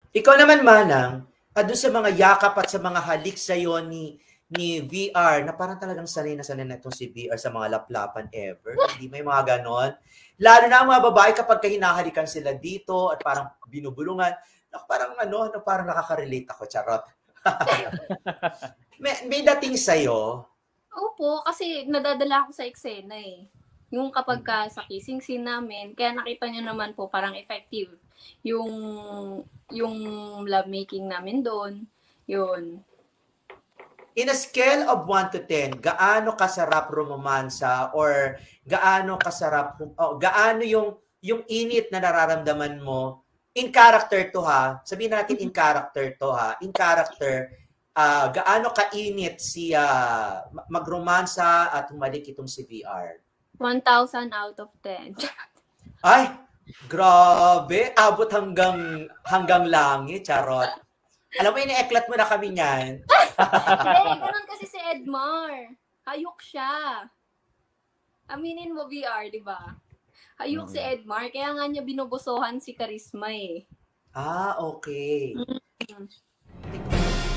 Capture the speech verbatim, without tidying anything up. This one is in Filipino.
Ikaw naman, Manang, ah, doon sa mga yakap at sa mga halik sa'yo ni ni V R na parang talagang sanay na sanay na itong si V R sa mga laplapan ever. Hindi may mga ganon. Lalo na ang mga babae kapag hinahalikan sila dito at parang binubulungan. Naku, parang ano, ano, parang nakaka-relate ako. Charot. may, may dating sa'yo. Opo, kasi nadadala ako sa eksena eh. Yung kapag ka sa kissing scene namin, kaya nakita nyo naman po parang effective yung yung love making namin doon. Yun. In a scale of one to ten, gaano kasarap romansa or gaano kasarap, oh, gaano yung yung init na nararamdaman mo in character to ha, sabihin natin in character to ha, in character, uh, gaano kainit si uh, magromansa at humalik itong si V R? one thousand out of ten. Ay, grabe, abot hanggang hanggang langit, charot. Alam mo, ini-eklat mo na kami niyan. Hindi, ganun kasi si Edmar. Hayok siya. Aminin mo, V R, di ba? Hayok hmm. si Edmar, kaya nga niya binubusohan si Charisma eh. Ah, okay. Mm-hmm.